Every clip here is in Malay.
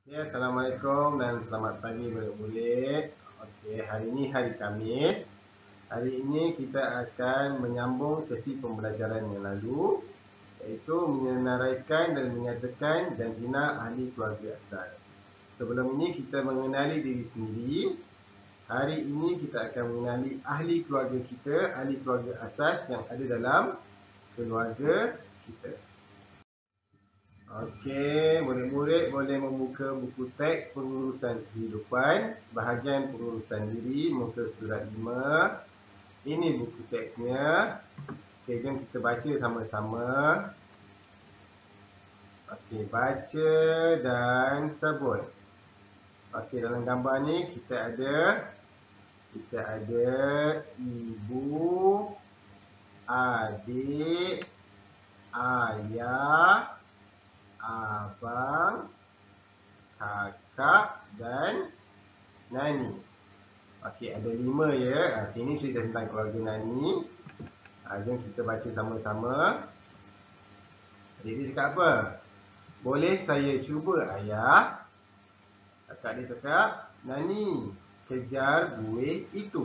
Ya, Assalamualaikum dan selamat pagi murid-murid. Okey, hari ini hari Khamis. Hari ini kita akan menyambung sesi pembelajaran yang lalu, iaitu menyenaraikan dan menyatakan jantina ahli keluarga asas. Sebelum ini kita mengenali diri sendiri. Hari ini kita akan mengenali ahli keluarga kita, ahli keluarga asas yang ada dalam keluarga kita. Okey, murid-murid boleh membuka buku teks pengurusan kehidupan, bahagian pengurusan diri, muka surat 5. Ini buku teksnya. Okey, jom kita baca sama-sama. Okey, baca dan sebut. Okey, dalam gambar ni kita ada ibu, adik, ayah, abang, kakak dan Nani. Okey, ada 5 ya. Ini cerita tentang keluarga Nani. Jom kita baca sama-sama. Jadi dia cakap apa? Boleh saya cuba ayah? Kakak dia cakap, Nani, kejar buih itu.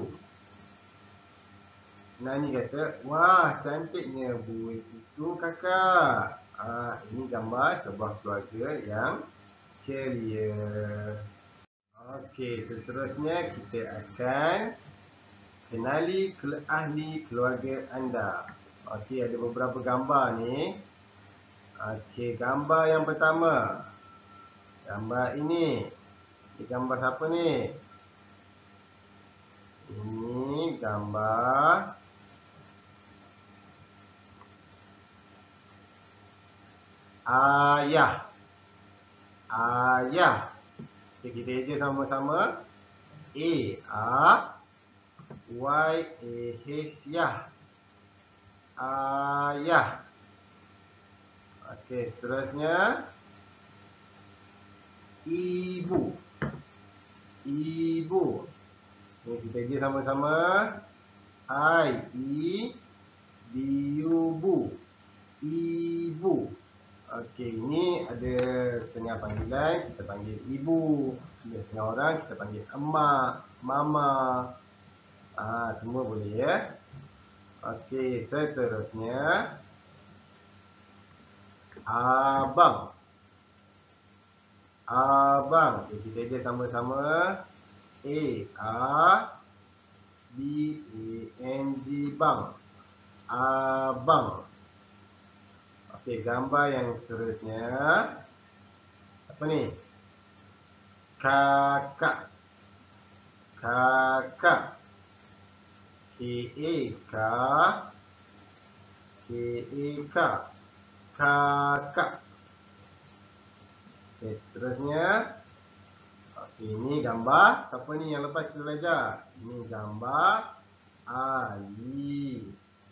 Nani kata, wah cantiknya buih itu kakak. Ini gambar sebuah keluarga yang ceria. Okey, seterusnya kita akan kenali ahli keluarga anda. Okey, ada beberapa gambar ni. Okey, gambar yang pertama. Gambar ini. Ini gambar siapa ni? Ini gambar ayah. Ayah. Okay, kita eja sama-sama. A-Y-A-H, yah. Ayah. Okey, seterusnya. Ibu. Ibu. Okay, kita eja sama-sama. I-E-B-U-B. Ibu. Okey, ini ada setengah panggilan, kita panggil ibu. Setengah orang kita panggil emak, mama. Semua boleh ya. Okey, seterusnya abang. Abang. Okay, kita ada sama-sama. A-B-A-N-G, bang. Abang. Okey, gambar yang seterusnya. Apa ni? Kakak. Kakak. K-A-K. K-A-K. Kakak. Okey, seterusnya. Okey, ini gambar. Siapa ni yang lepas kita belajar? Ini gambar Ali.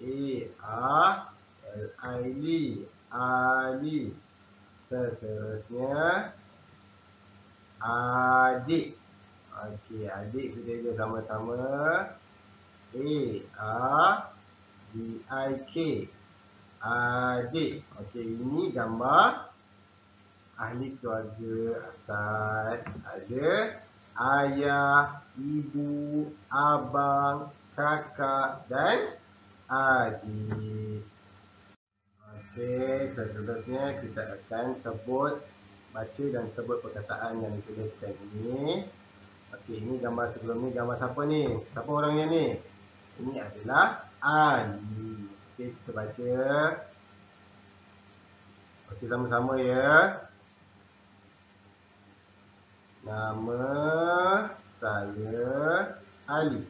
A-A-L-I. Ali. Seterusnya adik. Okey, adik kita ada sama-sama. A-A-D-I-K. Adik. Okey, ini gambar ahli keluarga asas. Ada ayah, ibu, abang, kakak dan adik. Okey, seterusnya kita akan baca dan sebut perkataan yang dituliskan ini. Okey, ini gambar sebelum ni gambar siapa ni? Siapa orangnya ni? Ini adalah Ali. Okey, kita baca. Okey, sama-sama ya. Nama saya Ali.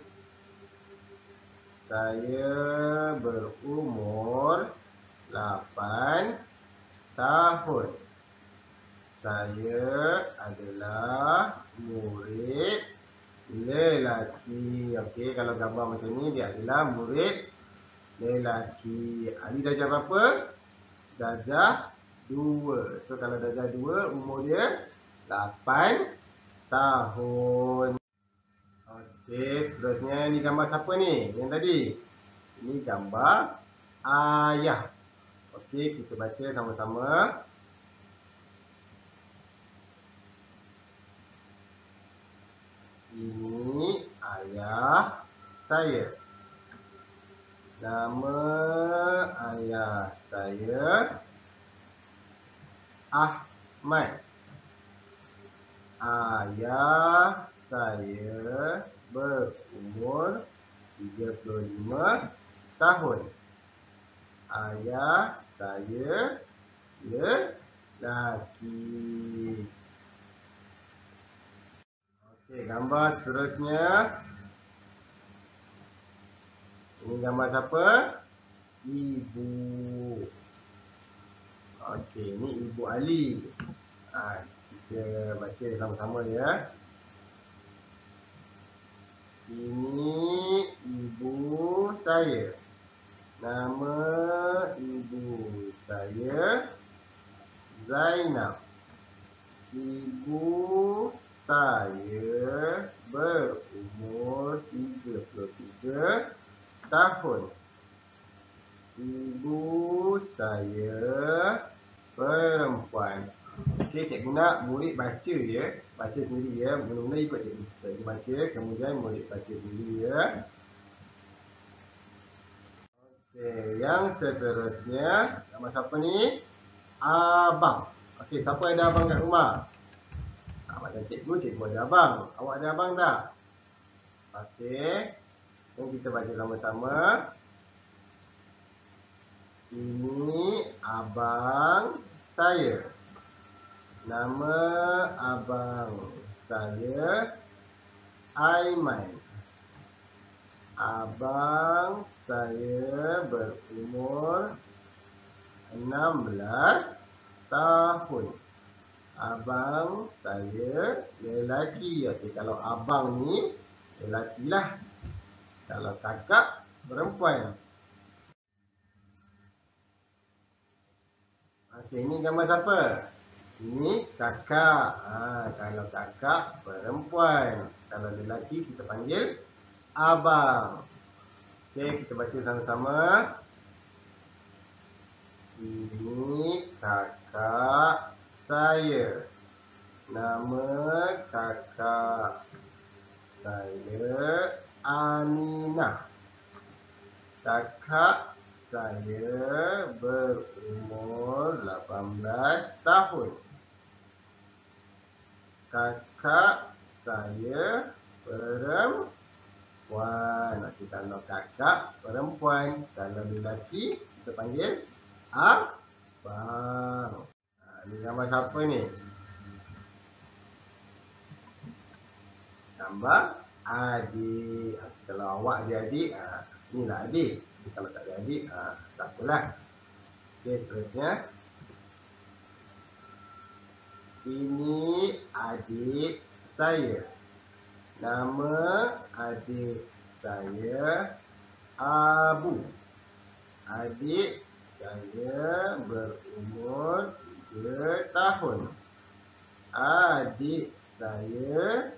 Saya berumur 8 tahun. Saya adalah murid lelaki. Okey, kalau gambar macam ni dia adalah murid lelaki. Ali darjah berapa? Darjah 2. So kalau darjah 2 umur dia 8 tahun. Okey, seterusnya ni gambar siapa ni? Yang tadi. Ini gambar ayah. Okey, kita baca sama-sama. Ini ayah saya. Nama ayah saya Ahmad. Ayah saya berumur 35 tahun. Ayah saya lelaki. Okey, gambar seterusnya. Ini gambar siapa? Ibu. Okey, ini Ibu Ali. Kita baca sama-sama ya. Ini ibu saya. Nama ibu saya Zainab. Ibu saya berumur 33 tahun. Ibu saya perempuan. Okey, cikgu nak murid baca ya. Baca sendiri ya. Mula-mula ikut cikgu. Cikgu baca, kemudian murid baca sendiri ya. Okey, yang seterusnya. Nama siapa ni? Abang. Okey, siapa ada abang kat rumah? Macam cikgu ada abang. Awak ada abang tak? Okey. Jom kita baca sama-sama. Ini abang saya. Nama abang saya Aiman. Abang saya berumur 16 tahun. Abang saya lelaki. Okey, kalau abang ni lelaki lah. Kalau kakak perempuan. Okey, ini gambar siapa? Ini kakak. Kalau kakak perempuan. Kalau lelaki kita panggil abang. Okey, kita baca sama-sama. Ini kakak saya. Nama kakak saya Aminah. Kakak saya berumur 18 tahun. Kakak saya perempuan. Okey, kalau kakak perempuan. Kalau lelaki kita panggil abang. Ini gambar siapa ni? Gambar adik. Kalau awak ada adik, inilah adik. Jadi, kalau tak ada adik, tak apalah. Okey, seterusnya. Ini adik saya. Nama adik saya Abu. Adik saya berumur 3 tahun. Adik saya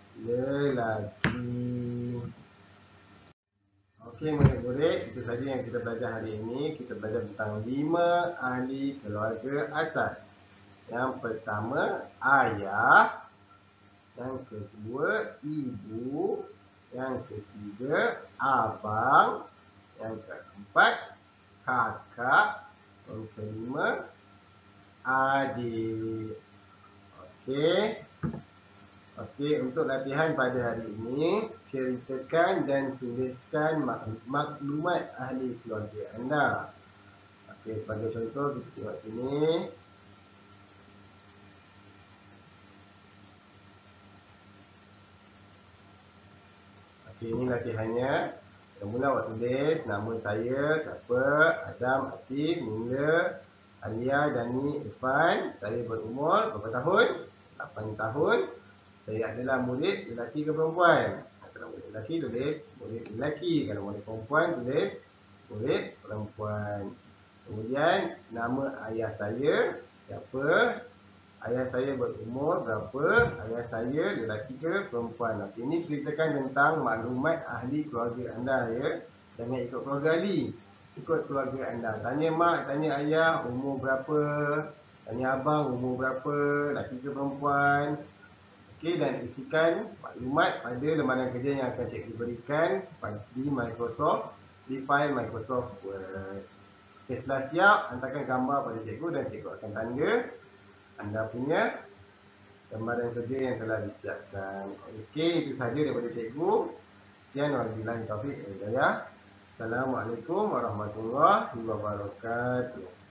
lelaki. Okey, murid-murid, itu saja yang kita belajar hari ini. Kita belajar tentang 5 ahli keluarga asas. Yang pertama, ayah. Yang kedua, ibu. Yang ketiga, abang. Yang keempat, kakak. Yang kelima, adik. Okey. Okey, untuk latihan pada hari ini, ceritakan dan tuliskan maklumat ahli keluarga anda. Okey, sebagai contoh, kita tengok sini. Okey, ini latihannya. Mula awak tulis nama saya, siapa, Adam, Atif, Mula, Alia, Dani, Irfan. Saya berumur berapa tahun? 8 tahun. Saya adalah murid lelaki ke perempuan? Kalau murid lelaki tulis murid lelaki. Kalau murid perempuan tulis murid perempuan. Kemudian nama ayah saya siapa? Ayah saya berumur berapa? Ayah saya lelaki ke perempuan? Okey, ini ceritakan tentang maklumat ahli keluarga anda ya. Jangan ikut keluarga ahli. Ikut keluarga anda. Tanya mak, tanya ayah umur berapa? Tanya abang umur berapa? Lelaki ke perempuan? Okey, dan isikan maklumat pada lembaran kerja yang akan cikgu berikan di Microsoft, di file Microsoft Word. Okey, setelah siap, hantarkan gambar pada cikgu dan cikgu akan tanda anda punya lembaran kerja yang telah disiapkan. Okey, itu sahaja daripada cikgu. Sekian, wabillahi taufiq wal hidayah. Assalamualaikum warahmatullahi wabarakatuh.